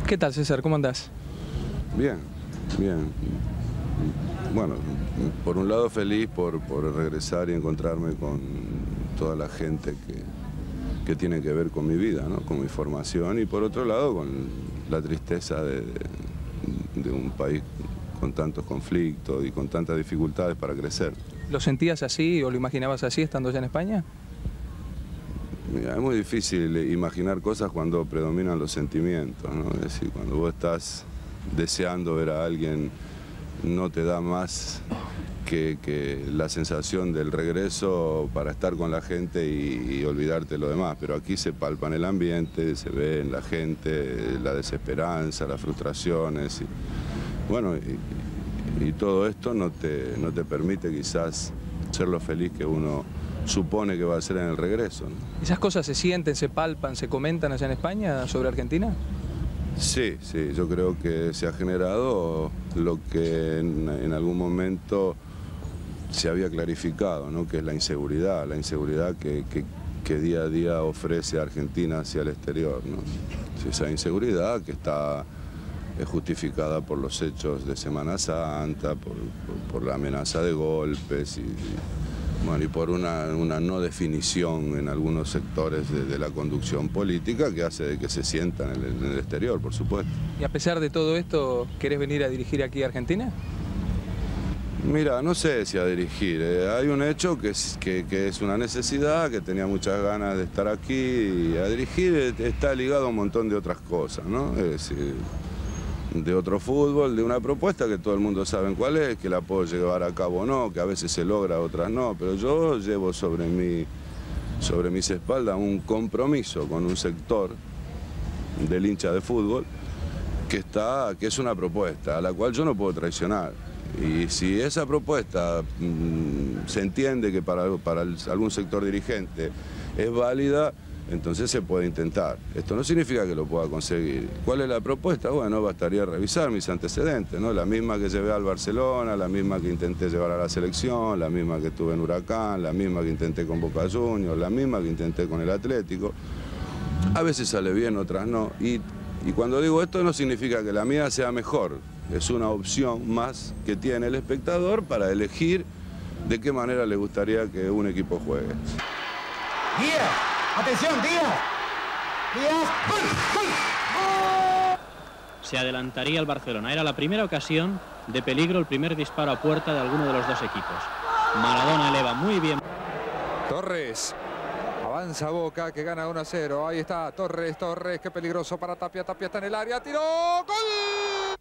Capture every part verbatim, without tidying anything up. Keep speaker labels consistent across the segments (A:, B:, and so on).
A: ¿Qué tal, César? ¿Cómo andás?
B: Bien, bien. Bueno, por un lado feliz por, por regresar y encontrarme con toda la gente que, que tiene que ver con mi vida, ¿no? Con mi formación, y por otro lado con la tristeza de, de, de un país con tantos conflictos y con tantas dificultades para crecer.
A: ¿Lo sentías así o lo imaginabas así estando ya en España?
B: Mira, es muy difícil imaginar cosas cuando predominan los sentimientos, ¿no? Es decir, cuando vos estás deseando ver a alguien, no te da más que, que la sensación del regreso para estar con la gente y, y olvidarte lo demás. Pero aquí se palpa en el ambiente, se ve en la gente la desesperanza, las frustraciones. Y, bueno, y, y todo esto no te, no te permite quizás ser lo feliz que uno supone que va a ser en el regreso, ¿no?
A: ¿Esas cosas se sienten, se palpan, se comentan allá en España sobre Argentina?
B: Sí, sí, yo creo que se ha generado lo que en, en algún momento se había clarificado, ¿no? Que es la inseguridad, la inseguridad que, que, que día a día ofrece Argentina hacia el exterior, ¿no? Esa inseguridad que está justificada por los hechos de Semana Santa, por, por, por la amenaza de golpes y, y, bueno, y por una, una no definición en algunos sectores de, de la conducción política que hace de que se sientan en el, en el exterior, por supuesto.
A: ¿Y a pesar de todo esto, querés venir a dirigir aquí a Argentina?
B: Mira, no sé si a dirigir. Eh, hay un hecho que es, que, que es una necesidad, que tenía muchas ganas de estar aquí, y a dirigir está ligado a un montón de otras cosas, ¿no? Es decir, de otro fútbol, de una propuesta que todo el mundo sabe cuál es, que la puedo llevar a cabo o no, que a veces se logra, otras no, pero yo llevo sobre, mi, sobre mis espaldas un compromiso con un sector del hincha de fútbol que, está, que es una propuesta a la cual yo no puedo traicionar. Y si esa propuesta mmm, se entiende que para, para algún sector dirigente es válida, entonces se puede intentar. Esto no significa que lo pueda conseguir. ¿Cuál es la propuesta? Bueno, bastaría revisar mis antecedentes, ¿no? La misma que llevé al Barcelona, la misma que intenté llevar a la selección, la misma que tuve en Huracán, la misma que intenté con Boca Juniors, la misma que intenté con el Atlético. A veces sale bien, otras no. Y, y cuando digo esto no significa que la mía sea mejor. Es una opción más que tiene el espectador para elegir de qué manera le gustaría que un equipo juegue.
C: Díaz, atención, Díaz. Díaz, ¡gol, gol! ¡Oh!
D: Se adelantaría el Barcelona. Era la primera ocasión de peligro, el primer disparo a puerta de alguno de los dos equipos. Maradona eleva muy bien.
E: Torres. Avanza Boca, que gana uno a cero. Ahí está Torres, Torres, qué peligroso para Tapia. Tapia está en el área, tiró, ¡gol!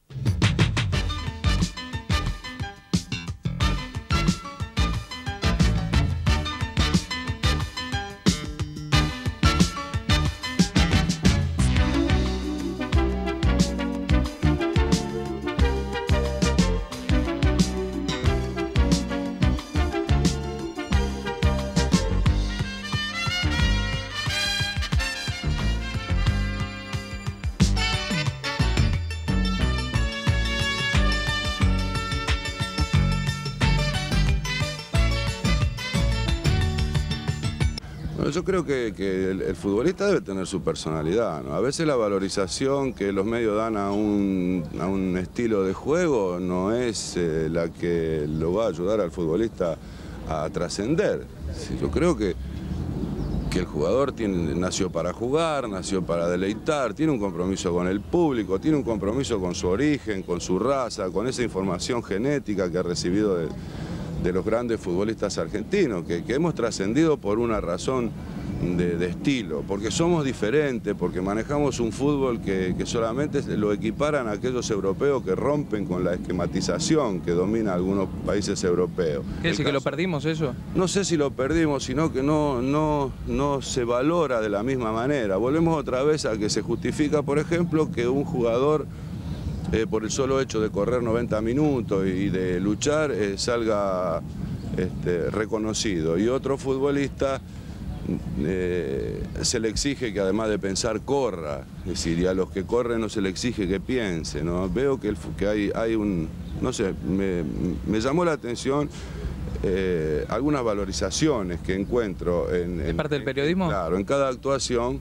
B: Yo creo que, que el, el futbolista debe tener su personalidad, ¿no? A veces la valorización que los medios dan a un, a un estilo de juego no es eh, la que lo va a ayudar al futbolista a trascender. Sí, yo creo que, que el jugador tiene, nació para jugar, nació para deleitar, tiene un compromiso con el público, tiene un compromiso con su origen, con su raza, con esa información genética que ha recibido de, de los grandes futbolistas argentinos, que, que hemos trascendido por una razón de, de estilo, porque somos diferentes, porque manejamos un fútbol que, que solamente lo equiparan a aquellos europeos que rompen con la esquematización que domina algunos países europeos.
A: ¿Qué decir, que lo perdimos eso?
B: No sé si lo perdimos, sino que no, no, no se valora de la misma manera. Volvemos otra vez a que se justifica, por ejemplo, que un jugador Eh, por el solo hecho de correr noventa minutos y de luchar, eh, salga este, reconocido. Y otro futbolista eh, se le exige que además de pensar corra, es decir, y a los que corren no se le exige que piense, ¿no? Veo que, el, que hay, hay un, no sé, me, me llamó la atención eh, algunas valorizaciones que encuentro en...
A: ¿Es
B: en
A: parte del periodismo?
B: Claro, en cada actuación,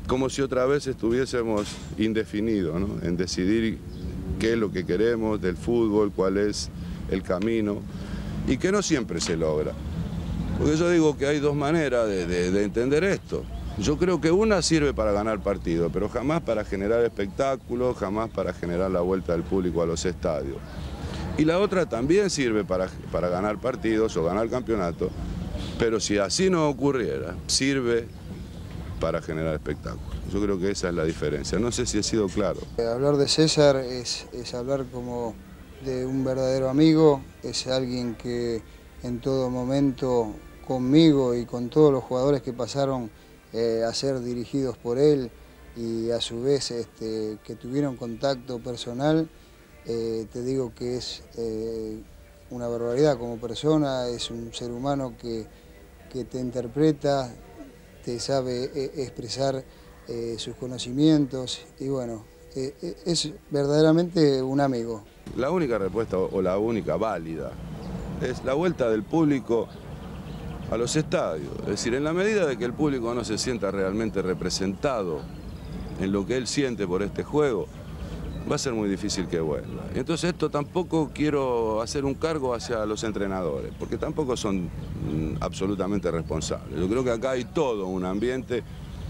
B: como si otra vez estuviésemos indefinidos, ¿no? En decidir qué es lo que queremos del fútbol, cuál es el camino, y que no siempre se logra. Porque yo digo que hay dos maneras de, de, de entender esto. Yo creo que una sirve para ganar partidos, pero jamás para generar espectáculos, jamás para generar la vuelta del público a los estadios. Y la otra también sirve para, para ganar partidos o ganar campeonatos, pero si así no ocurriera, sirve para generar espectáculos. Yo creo que esa es la diferencia. No sé si he sido claro.
F: Hablar de César es, es hablar como de un verdadero amigo, es alguien que en todo momento conmigo y con todos los jugadores que pasaron eh, a ser dirigidos por él y a su vez este, que tuvieron contacto personal, eh, te digo que es eh, una barbaridad como persona, es un ser humano que, que te interpreta, te sabe eh, expresar eh, sus conocimientos y bueno, eh, es verdaderamente un amigo.
B: La única respuesta o la única válida es la vuelta del público a los estadios. Es decir, en la medida de que el público no se sienta realmente representado en lo que él siente por este juego, va a ser muy difícil que vuelva. Entonces esto tampoco quiero hacer un cargo hacia los entrenadores, porque tampoco son mm, absolutamente responsables. Yo creo que acá hay todo un ambiente,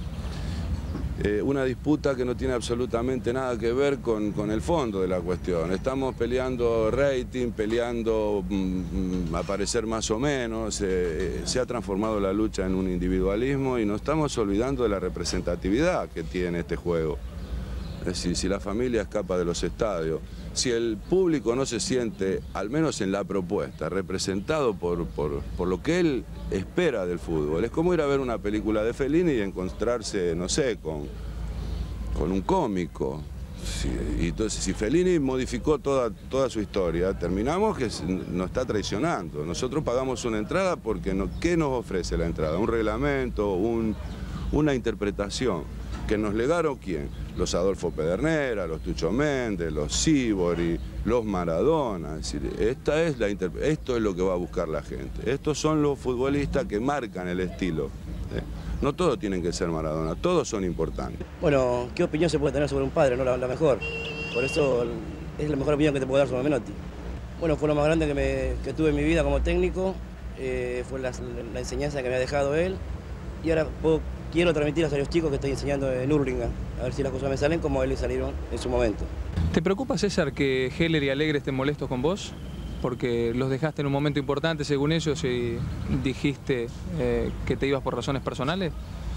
B: eh, una disputa que no tiene absolutamente nada que ver con, con el fondo de la cuestión. Estamos peleando rating, peleando mm, aparecer más o menos, eh, se ha transformado la lucha en un individualismo y nos estamos olvidando de la representatividad que tiene este juego. Es decir, si la familia escapa de los estadios, si el público no se siente, al menos en la propuesta, representado por, por, por lo que él espera del fútbol, es como ir a ver una película de Fellini y encontrarse, no sé, con, con un cómico. Sí, y entonces, si Fellini modificó toda, toda su historia, terminamos que nos está traicionando. Nosotros pagamos una entrada porque no, ¿qué nos ofrece la entrada? Un reglamento, un, una interpretación. ¿Que nos legaron quién? Los Adolfo Pedernera, los Tucho Méndez, los Sívori, los Maradona. Es decir, esta es la esto es lo que va a buscar la gente. Estos son los futbolistas que marcan el estilo. ¿eh? No todos tienen que ser Maradona, todos son importantes.
G: Bueno, ¿qué opinión se puede tener sobre un padre? No la, la mejor. Por eso es la mejor opinión que te puedo dar sobre Menotti. Bueno, fue lo más grande que, me, que tuve en mi vida como técnico. Eh, fue la, la enseñanza que me ha dejado él. Y ahora puedo... Quiero transmitirlas a los chicos que estoy enseñando en Hurlingham, a ver si las cosas me salen como a él le salieron en su momento.
A: ¿Te preocupa, César, que Heller y Alegre estén molestos con vos? Porque los dejaste en un momento importante, según ellos, y dijiste eh, que te ibas por razones personales.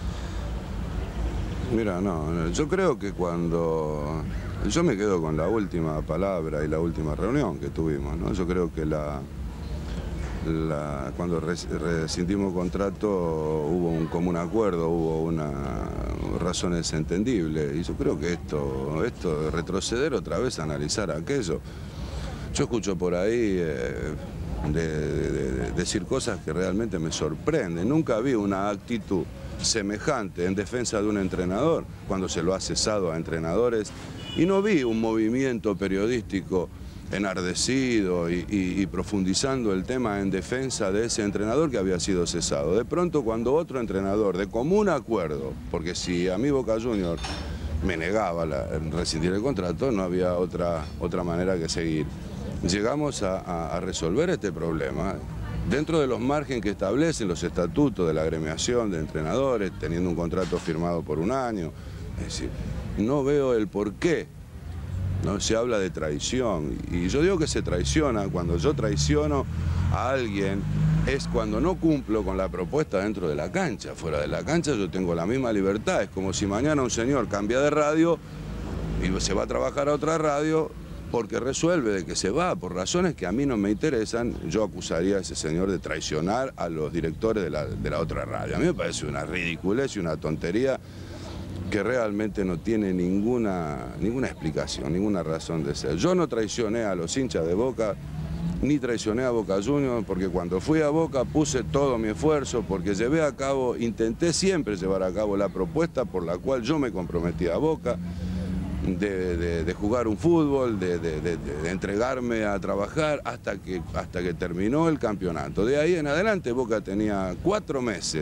B: Mira, no, yo creo que cuando... Yo me quedo con la última palabra y la última reunión que tuvimos, ¿no? Yo creo que la... La, cuando rescindimos contrato hubo un común acuerdo, hubo una razones entendibles y yo creo que esto, esto de retroceder otra vez, analizar aquello. Yo escucho por ahí eh, de, de, de, decir cosas que realmente me sorprenden. Nunca vi una actitud semejante en defensa de un entrenador cuando se lo ha cesado a entrenadores y no vi un movimiento periodístico enardecido y, y, y profundizando el tema en defensa de ese entrenador que había sido cesado. De pronto, cuando otro entrenador, de común acuerdo, porque si a mí Boca Juniors me negaba la, rescindir el contrato, no había otra, otra manera que seguir. Llegamos a, a, a resolver este problema dentro de los márgenes que establecen los estatutos de la agremiación de entrenadores, teniendo un contrato firmado por un año. Es decir, no veo el porqué. No se habla de traición y yo digo que se traiciona. Cuando yo traiciono a alguien es cuando no cumplo con la propuesta dentro de la cancha. Fuera de la cancha yo tengo la misma libertad. Es como si mañana un señor cambia de radio y se va a trabajar a otra radio porque resuelve de que se va por razones que a mí no me interesan. Yo acusaría a ese señor de traicionar a los directores de la, de la otra radio. A mí me parece una ridiculez y una tontería que realmente no tiene ninguna, ninguna explicación, ninguna razón de ser. Yo no traicioné a los hinchas de Boca, ni traicioné a Boca Juniors, porque cuando fui a Boca puse todo mi esfuerzo, porque llevé a cabo, intenté siempre llevar a cabo la propuesta por la cual yo me comprometí a Boca, de, de, de jugar un fútbol, de, de, de, de entregarme a trabajar hasta que, hasta que terminó el campeonato. De ahí en adelante Boca tenía cuatro meses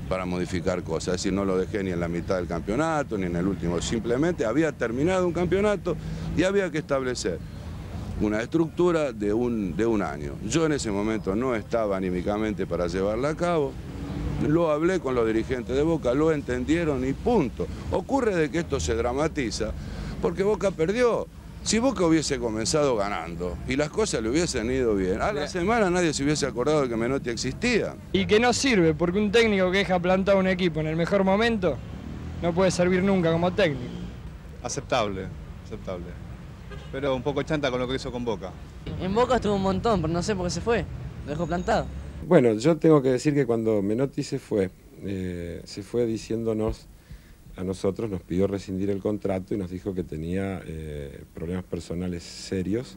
B: para modificar cosas. Es decir, no lo dejé ni en la mitad del campeonato, ni en el último. Simplemente había terminado un campeonato y había que establecer una estructura de un, de un año. Yo en ese momento no estaba anímicamente para llevarla a cabo. Lo hablé con los dirigentes de Boca, lo entendieron y punto. Ocurre de que esto se dramatiza porque Boca perdió. Si Boca hubiese comenzado ganando y las cosas le hubiesen ido bien, a la semana nadie se hubiese acordado de que Menotti existía.
H: Y que no sirve, porque un técnico que deja plantado un equipo en el mejor momento no puede servir nunca como técnico.
I: Aceptable, aceptable. Pero un poco chanta con lo que hizo con Boca.
J: En Boca estuvo un montón, pero no sé por qué se fue. Lo dejó plantado.
K: Bueno, yo tengo que decir que cuando Menotti se fue, eh, se fue diciéndonos, a nosotros nos pidió rescindir el contrato y nos dijo que tenía eh, problemas personales serios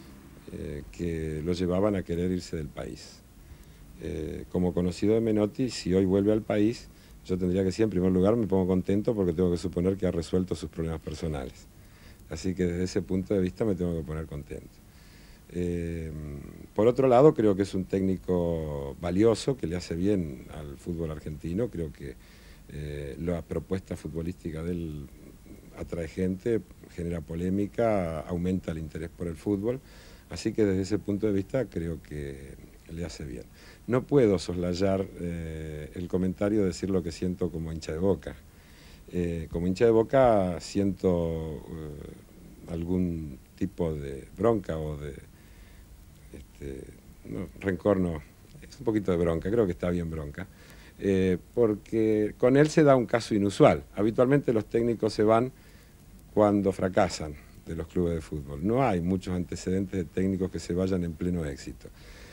K: eh, que lo llevaban a querer irse del país. Eh, como conocido de Menotti, si hoy vuelve al país, yo tendría que decir, en primer lugar, me pongo contento porque tengo que suponer que ha resuelto sus problemas personales. Así que desde ese punto de vista me tengo que poner contento. Eh, por otro lado, creo que es un técnico valioso, que le hace bien al fútbol argentino. Creo que eh, la propuesta futbolística de él atrae gente, genera polémica, aumenta el interés por el fútbol. Así que desde ese punto de vista creo que le hace bien. No puedo soslayar eh, el comentario de decir lo que siento como hincha de Boca. Eh, como hincha de Boca siento eh, algún tipo de bronca o de este, no, rencor, no, es un poquito de bronca, creo que está bien bronca, eh, porque con él se da un caso inusual. Habitualmente los técnicos se van cuando fracasan de los clubes de fútbol. No hay muchos antecedentes de técnicos que se vayan en pleno éxito.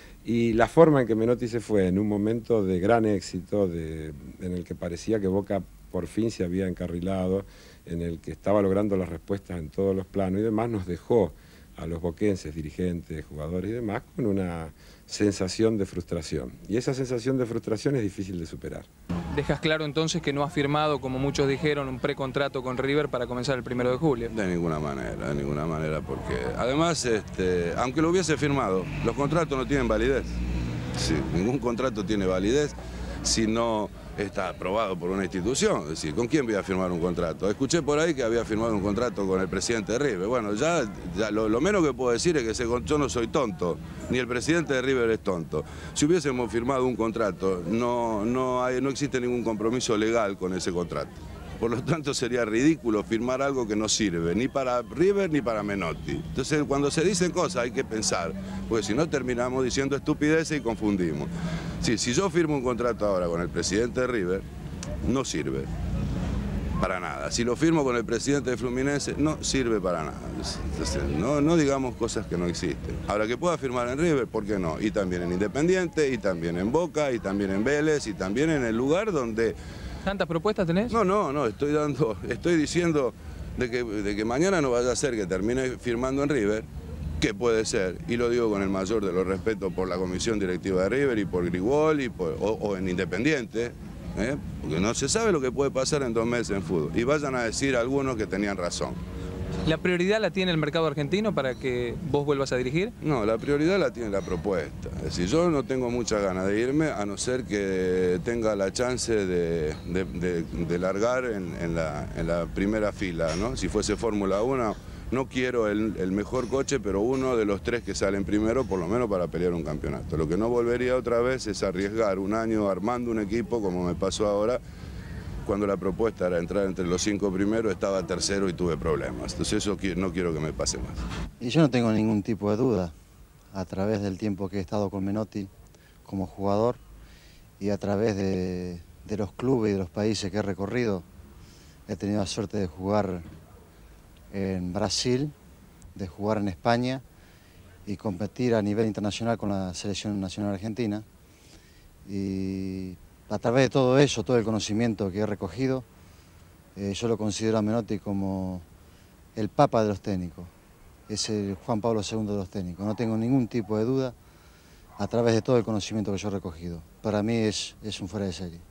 K: Y la forma en que Menotti se fue en un momento de gran éxito, de, en el que parecía que Boca por fin se había encarrilado, en el que estaba logrando las respuestas en todos los planos y demás, nos dejó a los boquenses, dirigentes, jugadores y demás, con una sensación de frustración. Y esa sensación de frustración es difícil de superar.
A: Dejas claro entonces que no has firmado, como muchos dijeron, un precontrato con River para comenzar el primero de julio.
B: De ninguna manera, de ninguna manera, porque además, este, aunque lo hubiese firmado, los contratos no tienen validez. Sí, ningún contrato tiene validez si no está aprobado por una institución. Es decir, ¿con quién voy a firmar un contrato? Escuché por ahí que había firmado un contrato con el presidente de River. Bueno, ya, ya lo, lo menos que puedo decir es que ese, yo no soy tonto, ni el presidente de River es tonto. Si hubiésemos firmado un contrato, no, no, hay, no existe ningún compromiso legal con ese contrato. Por lo tanto, sería ridículo firmar algo que no sirve, ni para River ni para Menotti. Entonces, cuando se dicen cosas hay que pensar, porque si no terminamos diciendo estupideces y confundimos. Sí, si yo firmo un contrato ahora con el presidente de River, no sirve para nada. Si lo firmo con el presidente de Fluminense, no sirve para nada. Entonces, no, no digamos cosas que no existen. Ahora, que pueda firmar en River, ¿por qué no? Y también en Independiente, y también en Boca, y también en Vélez, y también en el lugar donde...
A: ¿Tantas propuestas tenés?
B: No, no, no, estoy dando, estoy diciendo de que, de que mañana no vaya a ser que termine firmando en River, que puede ser, y lo digo con el mayor de los respetos por la comisión directiva de River y por Grigol y por, o, o en Independiente, ¿eh? Porque no se sabe lo que puede pasar en dos meses en fútbol. Y vayan a decir algunos que tenían razón.
A: ¿La prioridad la tiene el mercado argentino para que vos vuelvas a dirigir?
B: No, la prioridad la tiene la propuesta. Es decir, yo no tengo muchas ganas de irme, a no ser que tenga la chance de, de, de, de largar en, en, la, en la primera fila, ¿no? Si fuese Fórmula uno, no quiero el, el mejor coche, pero uno de los tres que salen primero, por lo menos para pelear un campeonato. Lo que no volvería otra vez es arriesgar un año armando un equipo, como me pasó ahora, cuando la propuesta era entrar entre los cinco primeros, estaba tercero y tuve problemas. Entonces eso no quiero que me pase más.
L: Y yo no tengo ningún tipo de duda, a través del tiempo que he estado con Menotti como jugador y a través de, de los clubes y de los países que he recorrido, he tenido la suerte de jugar en Brasil, de jugar en España y competir a nivel internacional con la Selección Nacional Argentina. Y a través de todo eso, todo el conocimiento que he recogido, eh, yo lo considero a Menotti como el papa de los técnicos. Es el Juan Pablo segundo de los técnicos. No tengo ningún tipo de duda a través de todo el conocimiento que yo he recogido. Para mí es, es un fuera de serie.